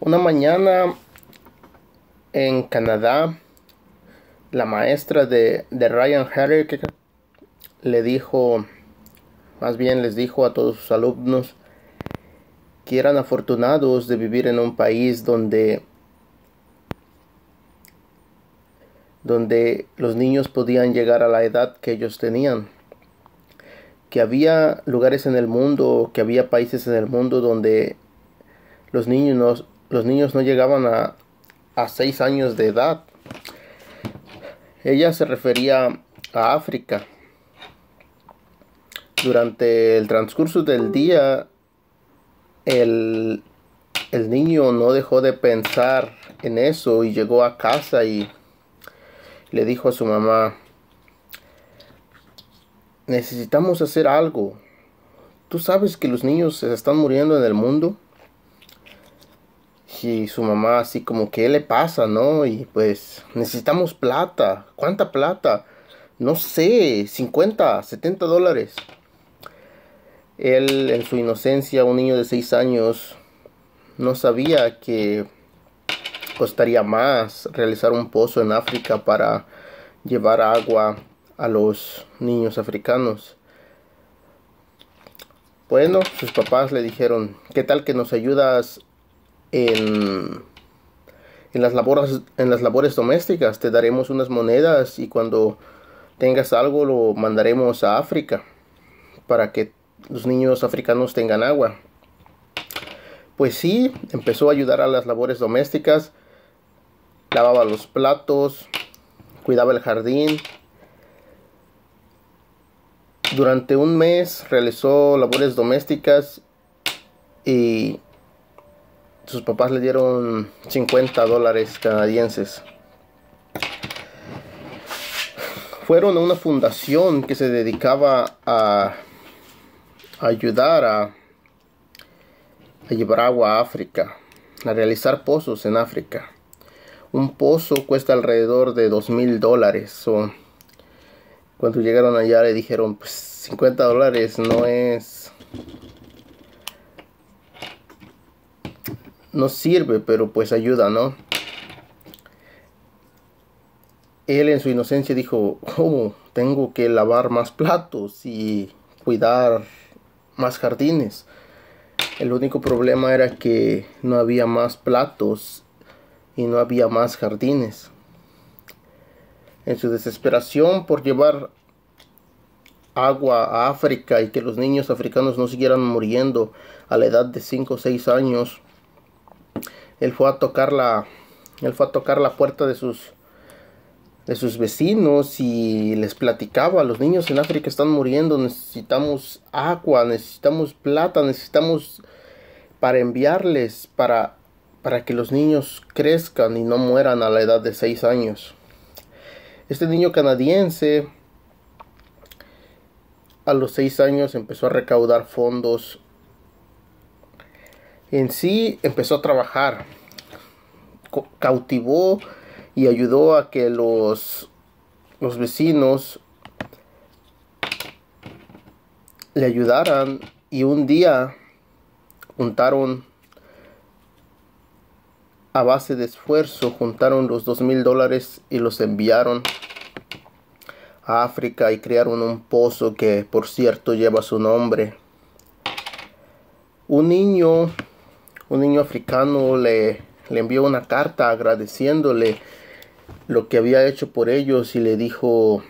Una mañana en Canadá, la maestra de Ryan Herrick le dijo, más bien les dijo a todos sus alumnos que eran afortunados de vivir en un país donde los niños podían llegar a la edad que ellos tenían. Que había lugares en el mundo, que había países en el mundo donde los niños no llegaban a 6 años de edad. Ella se refería a África. Durante el transcurso del día, el niño no dejó de pensar en eso y llegó a casa y le dijo a su mamá: necesitamos hacer algo. ¿Tú sabes que los niños se están muriendo en el mundo? Y su mamá así como, ¿qué le pasa, no? Y pues, necesitamos plata. ¿Cuánta plata? No sé, 50, 70 dólares. Él, en su inocencia, un niño de 6 años, no sabía que costaría más realizar un pozo en África para llevar agua a los niños africanos. Bueno, sus papás le dijeron: ¿qué tal que nos ayudas en las labores domésticas? Te daremos unas monedas y cuando tengas algo lo mandaremos a África para que los niños africanos tengan agua. Pues sí, empezó a ayudar a las labores domésticas, lavaba los platos, cuidaba el jardín. Durante un mes realizó labores domésticas y sus papás le dieron 50 dólares canadienses. Fueron a una fundación que se dedicaba a ayudar a llevar agua a África, a realizar pozos en África. Un pozo cuesta alrededor de 2,000 dólares. Cuando llegaron allá le dijeron, pues 50 dólares no sirve, pero pues ayuda, ¿no? Él en su inocencia dijo: oh, tengo que lavar más platos y cuidar más jardines. El único problema era que no había más platos y no había más jardines. En su desesperación por llevar agua a África y que los niños africanos no siguieran muriendo a la edad de 5 o 6 años, él fue a tocar la puerta de sus vecinos y les platicaba: los niños en África están muriendo, necesitamos agua, necesitamos plata, necesitamos para enviarles para que los niños crezcan y no mueran a la edad de 6 años. Este niño canadiense a los 6 años empezó a recaudar fondos. En sí empezó a trabajar, cautivó y ayudó a que los vecinos le ayudaran, y un día juntaron, a base de esfuerzo, juntaron los 2,000 dólares y los enviaron a África y crearon un pozo que, por cierto, lleva su nombre. Un niño africano le envió una carta agradeciéndole lo que había hecho por ellos y le dijo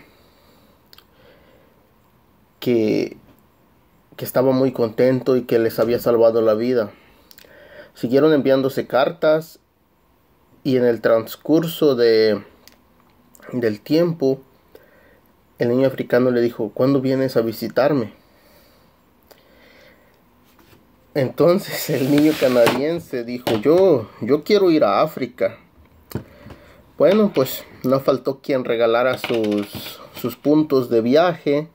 que estaba muy contento y que les había salvado la vida. Siguieron enviándose cartas y en el transcurso del tiempo el niño africano le dijo: ¿cuándo vienes a visitarme? Entonces el niño canadiense dijo: yo quiero ir a África. Bueno, pues no faltó quien regalara sus puntos de viaje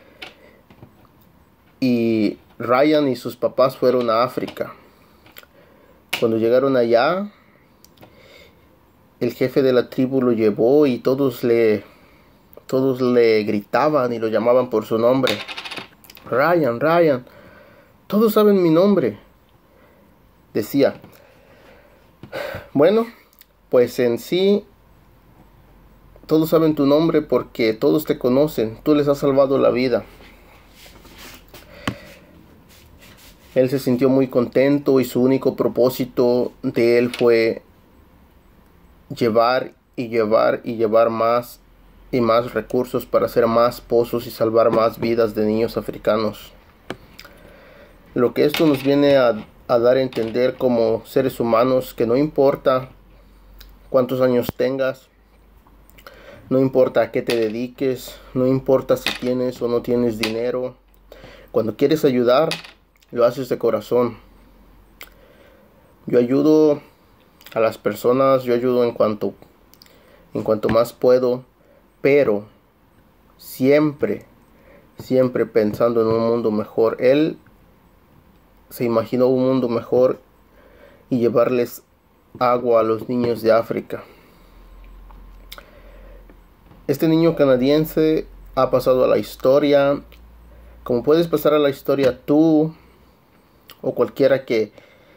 y Ryan y sus papás fueron a África. Cuando llegaron allá, el jefe de la tribu lo llevó y todos le gritaban y lo llamaban por su nombre. Ryan, Ryan, todos saben mi nombre, decía. Bueno, pues en sí, todos saben tu nombre porque todos te conocen. Tú les has salvado la vida. Él se sintió muy contento y su único propósito de él fue llevar y llevar y llevar más y más recursos para hacer más pozos y salvar más vidas de niños africanos. Lo que esto nos viene a dar a entender como seres humanos, que no importa cuántos años tengas, no importa a qué te dediques, no importa si tienes o no tienes dinero, cuando quieres ayudar, lo haces de corazón. Yo ayudo a las personas, yo ayudo en cuanto más puedo, pero siempre pensando en un mundo mejor. Él se imaginó un mundo mejor y llevarles agua a los niños de África. Este niño canadiense ha pasado a la historia, como puedes pasar a la historia tú o cualquiera que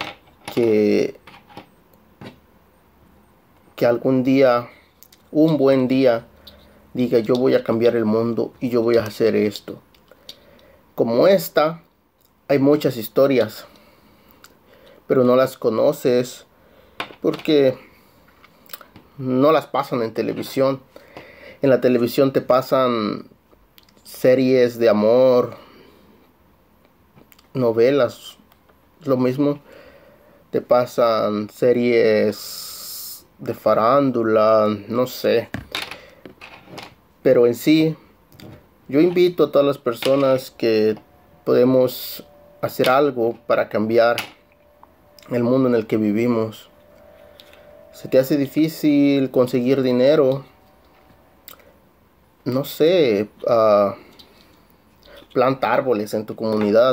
algún día, un buen día, diga: yo voy a cambiar el mundo y yo voy a hacer esto. Como esta, hay muchas historias, pero no las conoces porque no las pasan en televisión. En la televisión te pasan series de amor, novelas, lo mismo. Te pasan series de farándula, no sé. Pero en sí, yo invito a todas las personas que podemos hacer algo para cambiar el mundo en el que vivimos. ¿Se te hace difícil conseguir dinero? No sé, planta árboles en tu comunidad.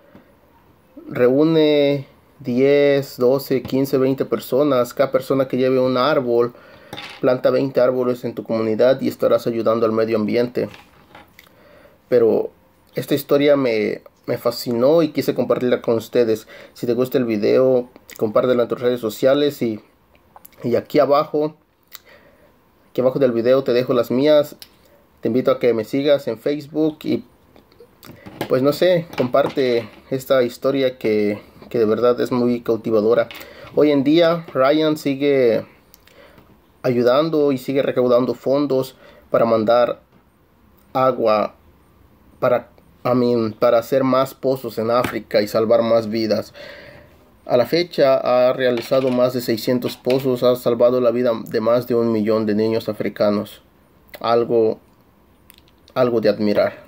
Reúne 10, 12, 15, 20 personas. Cada persona que lleve un árbol, planta 20 árboles en tu comunidad y estarás ayudando al medio ambiente. Pero esta historia me fascinó y quise compartirla con ustedes. Si te gusta el video, compártelo en tus redes sociales y aquí abajo del video te dejo las mías. Te invito a que me sigas en Facebook y pues no sé, comparte esta historia que de verdad es muy cautivadora. Hoy en día Ryan sigue ayudando y sigue recaudando fondos para mandar agua para hacer más pozos en África y salvar más vidas. A la fecha ha realizado más de 600 pozos, ha salvado la vida de más de 1 millón de niños africanos. Algo de admirar.